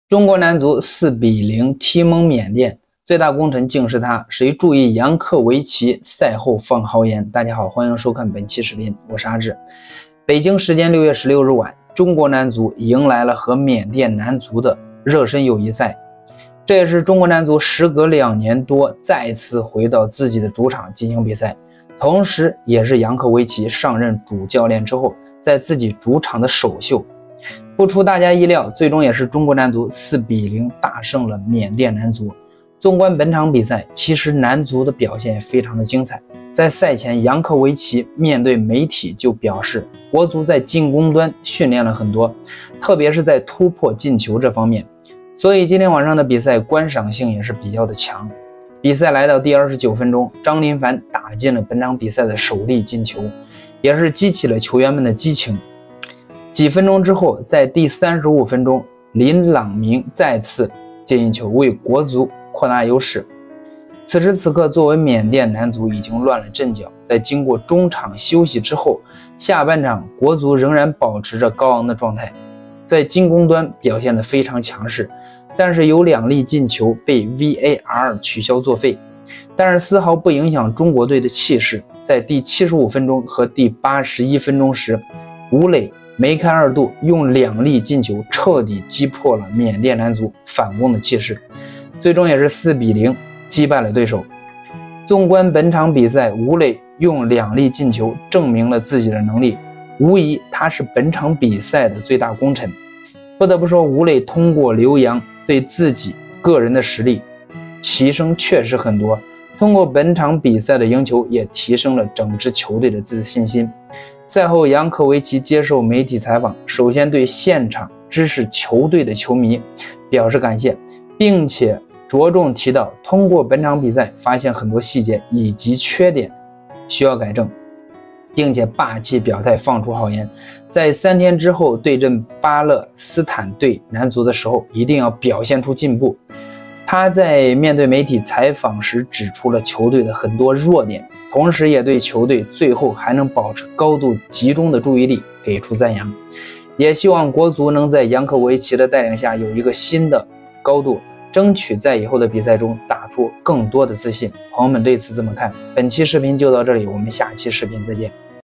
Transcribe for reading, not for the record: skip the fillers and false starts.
中国男足4-0踢懵缅甸，最大功臣竟是他，谁注意杨科维奇赛后放豪言？大家好，欢迎收看本期视频，我是阿志。北京时间6月16日晚，中国男足迎来了和缅甸男足的热身友谊赛，这也是中国男足时隔2年多再次回到自己的主场进行比赛，同时也是杨科维奇上任主教练之后在自己主场的首秀。不出大家意料，最终也是中国男足4-0大胜了缅甸男足。纵观本场比赛，其实男足的表现非常的精彩。在赛前，杨科维奇面对媒体就表示，国足在进攻端训练了很多，特别是在突破进球这方面，所以今天晚上的比赛观赏性也是比较的强。比赛来到第29分钟，张林凡打进了本场比赛的首粒进球，也是激起了球员们的激情。几分钟之后，在第35分钟，林朗明再次进球，为国足扩大优势。此时此刻，作为缅甸男足已经乱了阵脚，在经过中场休息之后，下半场国足仍然保持着高昂的状态，在进攻端表现得非常强势，但是有2粒进球被 VAR 取消作废，但是丝毫不影响中国队的气势。在第75分钟和第81分钟时，吴磊梅开二度，用2粒进球彻底击破了缅甸男足反攻的气势，最终也是4-0击败了对手。纵观本场比赛，吴磊用2粒进球证明了自己的能力，无疑他是本场比赛的最大功臣。不得不说，吴磊通过留洋对自己个人的实力提升确实很多，通过本场比赛的赢球也提升了整支球队的自信心。赛后，杨科维奇接受媒体采访，首先对现场支持球队的球迷表示感谢，并且着重提到通过本场比赛发现很多细节以及缺点需要改正，并且霸气表态放出豪言，在3天之后对阵巴勒斯坦队男足的时候一定要表现出进步。他在面对媒体采访时指出了球队的很多弱点，同时也对球队最后还能保持高度集中的注意力给出赞扬，也希望国足能在杨科维奇的带领下有一个新的高度，争取在以后的比赛中打出更多的自信。朋友们对此怎么看？本期视频就到这里，我们下期视频再见。